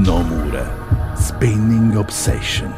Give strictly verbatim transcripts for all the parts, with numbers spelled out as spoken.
Nomura, Spinning Obsession.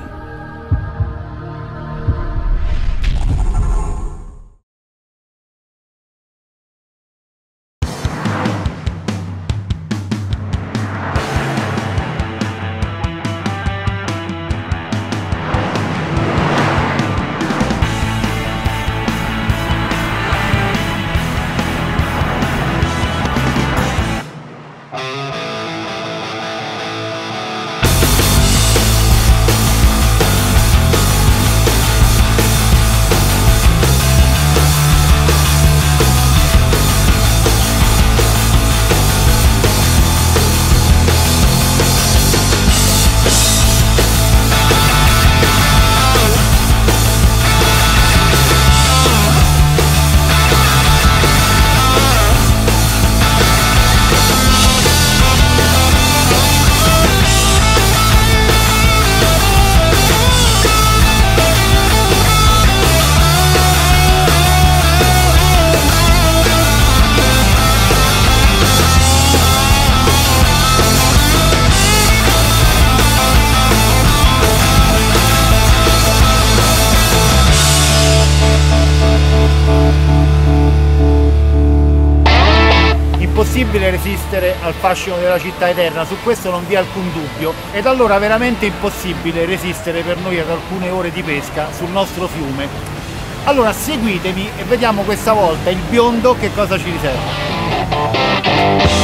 Impossibile resistere al fascino della città eterna, su questo non vi è alcun dubbio, ed allora veramente impossibile resistere per noi ad alcune ore di pesca sul nostro fiume. Allora seguitemi e vediamo questa volta il biondo che cosa ci riserva.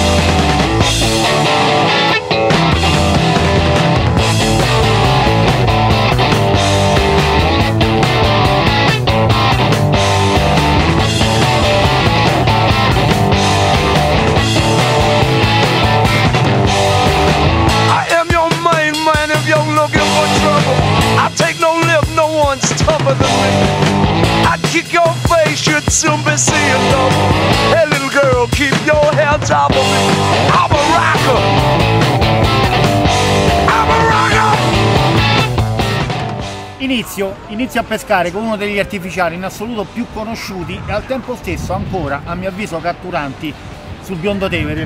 Tougher than me. I kick your face, you'd soon be seeing double. Hey little girl, keep your head top of me. I'm a rocker. I'm a rocker. Inizio, inizio a pescare con uno degli artificiali in assoluto più conosciuti e al tempo stesso ancora, a mio avviso, catturanti sul biondo Tevere,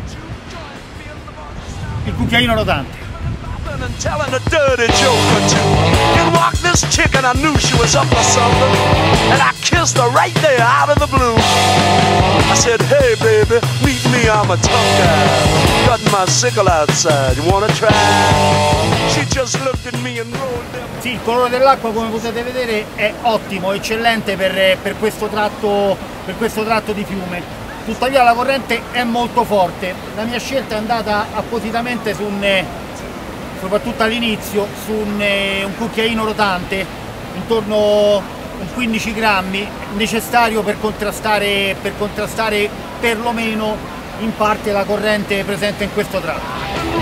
il cucchiaino rotante. And telling a dirty joke or two. In walked this chick and I knew she was up for something. And I kissed her right there out of the blue. I said, hey baby, meet me, I'm a tough guy. Got my sickle outside, you wanna try? She just looked at me and rolled them. Sì, il colore dell'acqua, come potete vedere, è ottimo, eccellente per, per, questo tratto, per questo tratto di fiume. Tuttavia la corrente è molto forte. La mia scelta è andata appositamente su un, soprattutto all'inizio, su un, un cucchiaino rotante intorno a quindici grammi, necessario per contrastare, per contrastare perlomeno in parte la corrente presente in questo tratto.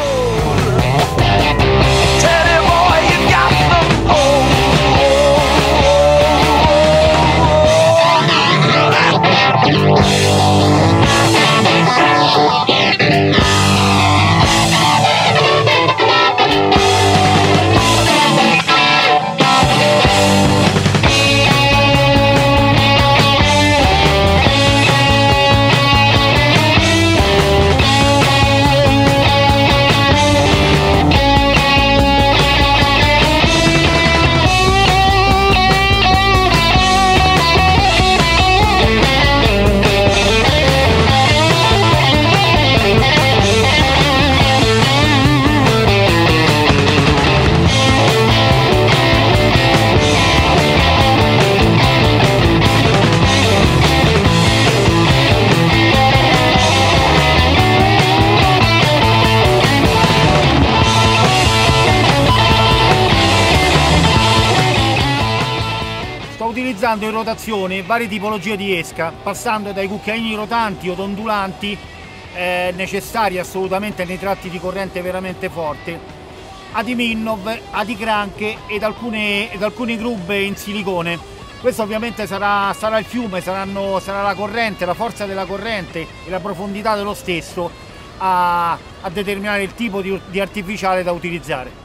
Utilizzando in rotazione varie tipologie di esca, passando dai cucchiaini rotanti o ondulanti eh, necessari assolutamente nei tratti di corrente veramente forte, ad i Minnov, ad i cranche ed alcune, ed alcune grubbe in silicone. Questo ovviamente sarà, sarà il fiume, saranno, sarà la corrente, la forza della corrente e la profondità dello stesso a, a determinare il tipo di, di artificiale da utilizzare.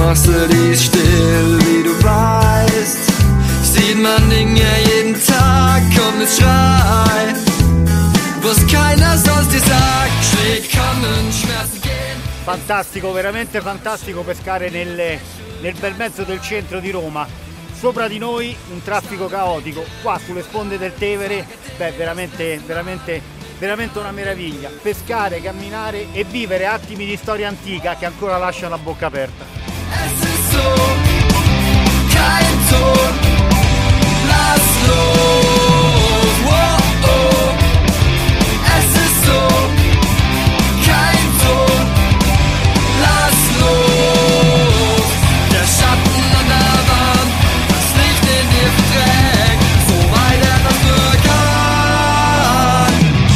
Straße, die ist still, wie du weißt. Sieht man Dinge jeden Tag, komm jetzt schrei. Was keiner sonst dir sagt, schlägt kommen, Schmerzen gehen. Fantastico, veramente fantastico pescare nel, nel bel mezzo del centro di Roma. Sopra di noi un traffico caotico, qua sulle sponde del Tevere, beh, veramente, veramente, veramente una meraviglia. Pescare, camminare e vivere attimi di storia antica che ancora lasciano la bocca aperta. Es ist so, kein Ton, lass los, oh, oh. Es ist so, kein Ton, lass los. Der Schatten an der Wand, das Licht in dir verdrängt, so weit er das nur kann.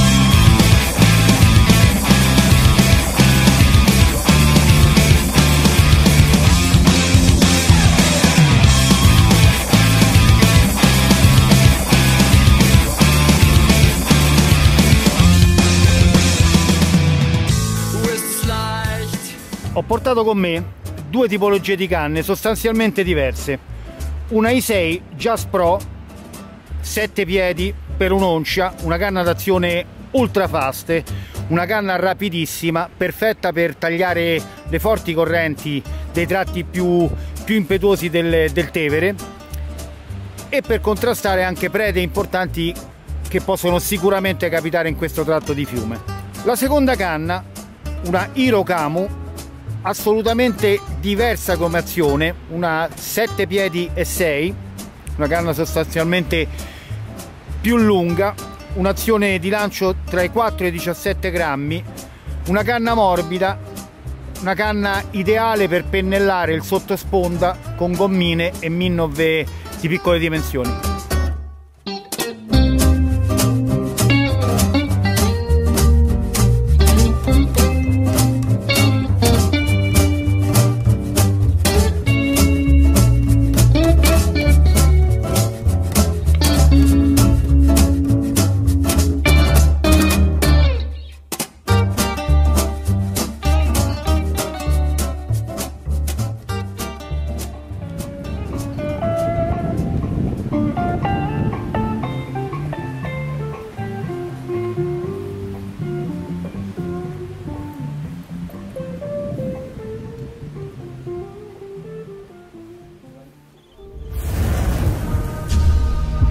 Ho portato con me due tipologie di canne sostanzialmente diverse. Una I sei Just Pro, sette piedi per un'oncia, una canna d'azione ultra fast, una canna rapidissima, perfetta per tagliare le forti correnti dei tratti più, più impetuosi del, del Tevere e per contrastare anche prede importanti che possono sicuramente capitare in questo tratto di fiume. La seconda canna, una Hero Camu, assolutamente diversa come azione, una sette piedi e sei, una canna sostanzialmente più lunga, un'azione di lancio tra i quattro e i diciassette grammi, una canna morbida, una canna ideale per pennellare il sottosponda con gommine e minnove di piccole dimensioni.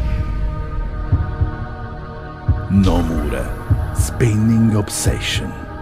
Nomura, Spinning Obsession.